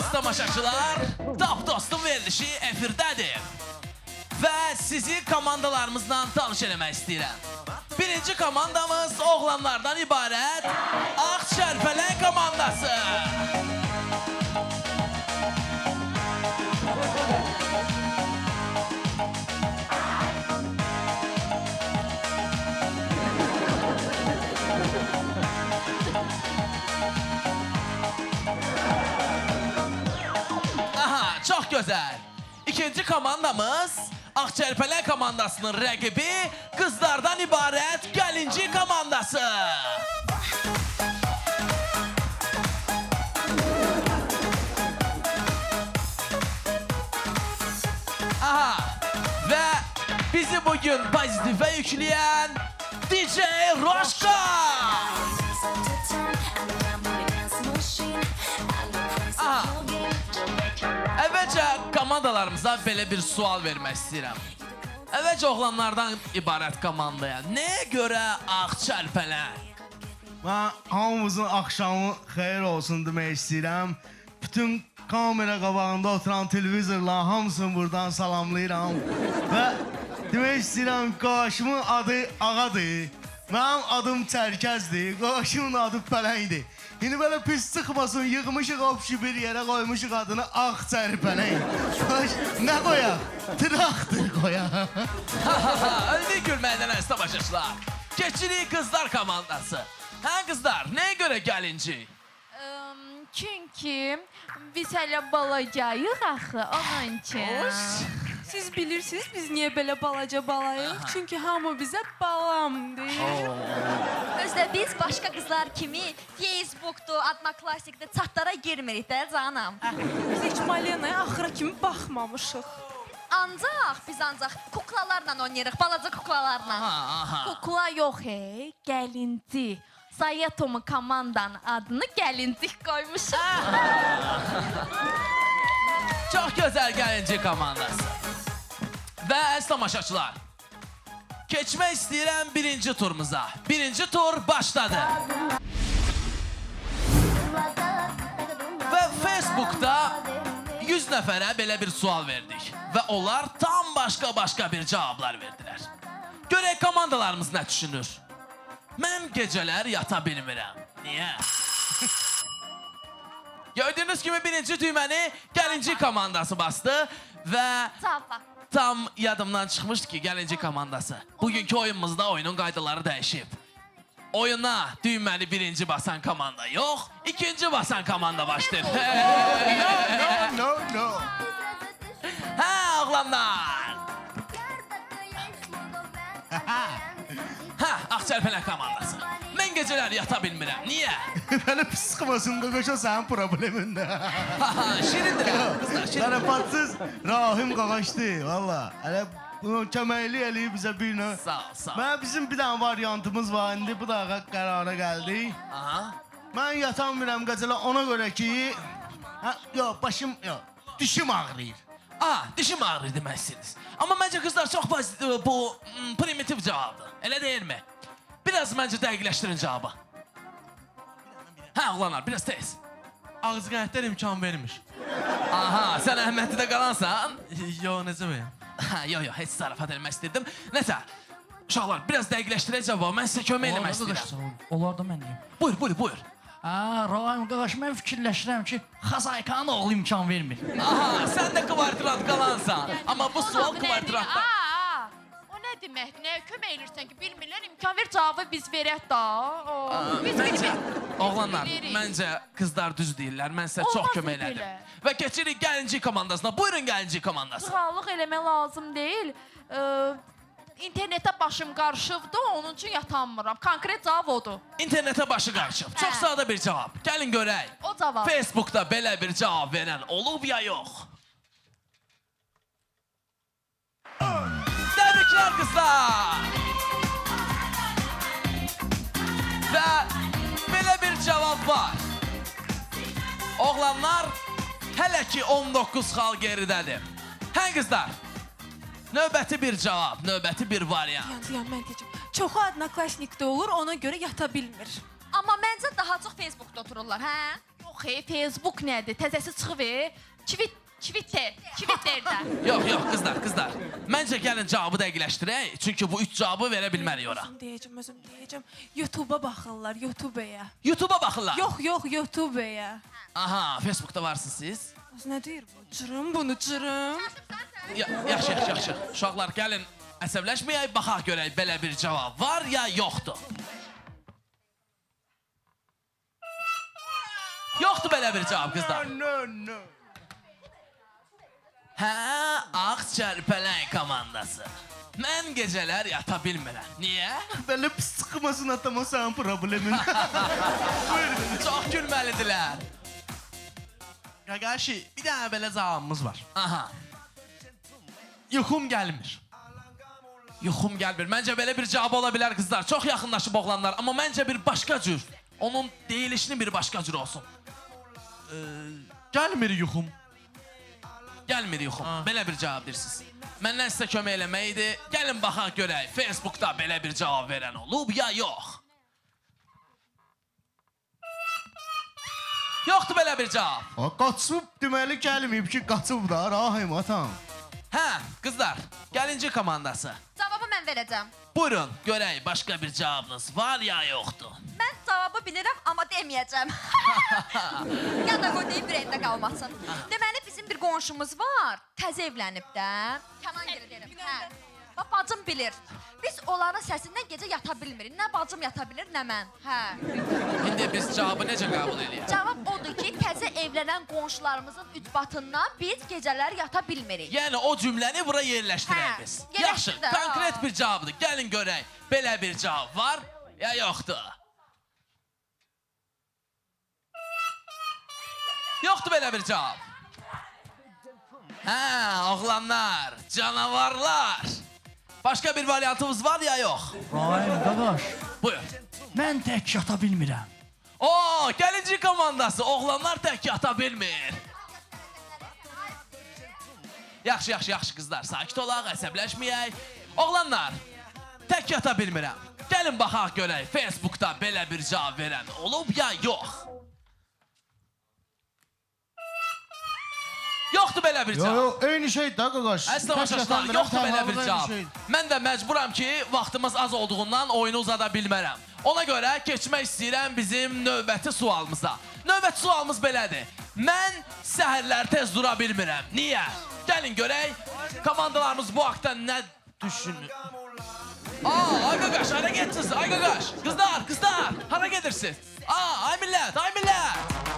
əziz tamaşaçılar, Top Dostum verilişi efirdədir. Və sizi komandalarımızla tanış eləmək istəyirəm. Birinci komandamız oğlanlardan ibarət Ağ Çərpələn komandası. Aha, çox gözəl. İkinci komandamız Ağçərpələn komandasının rəqibi qızlardan ibarət Gəlinci komandası. Aha, və bizi bugün pozitifə yükləyən DJ Roşka. Aha. Əvvəlcə komandalarımıza belə bir sual vermək istəyirəm. Əvvəlcə oğlanlardan ibarət komandaya nəyə görə Ağ Çərpələn? Mən hamımızın axşamı xeyir olsun demək istəyirəm. Bütün kamera qabağında oturan televizorla hamısını buradan salamlayıram. Və demək istəyirəm, qardaşımın adı Ağadır. Mənim adım Çərkəzdir, qardaşımın adı Pələndir. İndi belə pis sıxmasın, yığmışıq opşu bir yerə qoymuşuq adını Ağ Çərpələn. Nə qoyaq? Traktır qoyaq. Öldük gülməkdən əziz tamaşaçılar. Keçirik qızlar komandası. Hə qızlar, nəyə görə Gəlinci? Çünki biz hələ balacayıq axı, onun üçün. Siz bilirsiniz biz niyə belə balaca balayıq? Çünki hamı bizə balam deyir. Özdə biz başqa qızlar kimi Facebook'dur, Adnoklasik'dir, çatlara girmirik də canım. Biz heç Malena'ya axıra kimi baxmamışıq. Biz ancaq kuklalarla oynayırıq, balaca kuklalarla. Kukla yox, Gəlinci. Sayatomu komandanın adını Gəlincik qoymuşuq. Çox gözəl Gəlinci komandası. Və əziz tamaşaçılar, keçmək istəyirəm birinci turumuza. Birinci tur başladı. Və Facebook'da 100 nəfərə belə bir sual verdik. Və onlar tam başqa bir cavablar verdilər. Görək komandalarımız nə düşünür? Mən gecələr yata bilmirəm. Niyə? Gördüyünüz kimi birinci düyməni Gəlinci komandası bastı və tam yadımdan çıxmışdı ki, Gəlinci komandası. Bugünkü oyunumuzda oyunun qaydaları dəyişib. Oyuna düyməni birinci basan komanda yox, ikinci basan komanda başlayır. No. Hə, oğlanlar. Hə, Ağçərpələn komandası. Mən gecələr yata bilmirəm. Niyə? Belə pis sıxmasın, qaqaşa sənin problemində. Şirindir, qızlar, şirindir. Zarafatsız Rahim qaqaşdır, valla. Hələ bunu köməkli eləyib bizə bir növ. Sağ ol. Mən bizim bir dənə variantımız var, indi bu dağa qərara gəldik. Mən yata bilmirəm gecələr ona görə ki, başım, dişim ağrıyır. Dişim ağrıyır deməksiniz. Amma məncə qızlar çox bu primitiv cavabdır. Elə deyilmi? Biraz məncə dəqiqləşdirin cavabı. Hə, oğlanlar, biraz tez. Ağzı qənətlər imkan vermiş. Aha, sən Əhmədlidə qalansan? Yox, necə bəyəm? Yox, heç zarafat eləmək istəyirdim. Nəsə, uşaqlar, biraz dəqiqləşdirək cavabı. Mən sizə kömək eləmək istəyirəm. Onlar da mən deyim. Buyur. Rahim qaqaş, mən fikirləşirəm ki, Xazaykanın oğlu imkan vermir. Aha, sən də kvartirat qalansan. Amma bu sual kvartiratda... O nə deməkdir? Nəyə kömək edirsən ki, bilmirlər, imkan ver, cavabı biz verək da. Oğlanlar, məncə qızlar düz deyirlər. Mən sizə çox kömək elədim. Və keçirik Gəlinci komandasına. Buyurun Gəlinci komandası. Sığallıq eləmək lazım deyil. İnternetə başım qarışıbdı, onun üçün yatanmıram. Konkret cavab odur. İnternetə başı qarışıb. Çox sadə bir cavab. Gəlin görək. O cavab. Facebook'da belə bir cavab verən olub ya yox? Təbriklər qızlar! Və belə bir cavab var. Oğlanlar hələ ki 19 xal geridədir. Hə qızlar? Növbəti bir cavab, növbəti bir variant. Mən deyəcəm. Çoxu Adnoklasikdə olur, ona görə yata bilmir. Amma məncə daha çox Facebook'da otururlar, hə? Yox, Yox, Facebook nədir? Təzəsi çıxıb. Twitterdə. Yox, qızlar. Məncə gəlin cavabı dəqiqləşdirək. Çünki bu 3 cavabı verə bilmərik ora. Özüm deyəcəm. YouTube'a baxırlar, YouTube'a. YouTube'a baxırlar. Yox, YouTube'a. Aha, Facebook'da varsınız siz. Nə deyir bu? Cırım bunu, cırım. Yaxşı. Uşaqlar, gəlin əsəbləşməyək, baxaq görək belə bir cavab var ya yoxdur. Yoxdur belə bir cavab, qızlar. No. Hə, Ağ Çərpələn komandası. Mən gecələr yata bilmirəm. Niyə? Belə pis sıxmasın atama sənin problemin. Çox gülməlidirlər. Qaqaşı, bir dənə belə cavabımız var. Aha, Yuxum gəlmir. yuxum gəlmir. Məncə belə bir cavab ola bilər, qızlar. Çox yaxınlaşıb oğlanlar. Amma məncə bir başqa cür. Onun deyilişinin bir başqa cür olsun. Gəlmir yuxum. Gəlmir yuxum. Belə bir cavab deyirsiniz. Məndən sizə kömək eləmək idi. Gəlin baxaq görək. Facebook'da belə bir cavab verən olub ya yox. Yoxdur belə bir cavab. Qaçıb deməli gəlməyib ki, qaçıb da, rahim atam. Hə, qızlar, gəlinci komandası. Cavabı mən verəcəm. Buyurun, görək başqa bir cavabınız var ya yoxdur. Mən cavabı bilirəm, amma deməyəcəm. Ya da qoy deyim, ürəyində qalmasın. Deməli, bizim bir qonşumuz var, təzə evlənib də. Kənan geri deyirəm. Hə. Bacım bilir. Biz onların səsindən gecə yata bilmirik. Nə bacım yata bilir, nə mən. Hə. İndi biz cavabı necə qəbul edəyik? Cavab odur ki, təzə evlənən qonşularımızın ütbatından biz gecələr yata bilmirik. Yəni o cümləni bura yerləşdirək Hə, biz. yerləşdir Yaxşı, də, konkret ha. bir cavabdır. Gəlin görək. Belə bir cavab var ya yoxdur? Yoxdur belə bir cavab. Hə, oğlanlar, canavarlar. Başqa bir variantımız var ya yox? Rahim qaqaş, Buyur. mən tək yata bilmirəm. Oo, gəlinci komandası. Oğlanlar tək yata bilmir. Yaxşı qızlar, sakit olaq, əsəbləşməyək. Oğlanlar, tək yata bilmirəm. Gəlin baxaq görək, Facebook'da belə bir cavab verən olub ya yox? Yoxdur belə bir cavab. Yo, eyni şey də qaqaş. Əsl tamaşaçılar, yoxdur belə bir cavab. Mən də məcburam ki, vaxtımız az olduğundan oyunu uzada bilmərəm. Ona görə keçmək istəyirəm bizim növbəti sualımıza. Növbəti sualımız belədir. Mən səhərlər tez dura bilmirəm. Niyə? Gəlin görək, komandalarımız bu haqda nə düşünür? Ay qaqaş, hara gedirsiniz? Ay qaqaş, qızlar, hara gedirsiniz? Ay millət!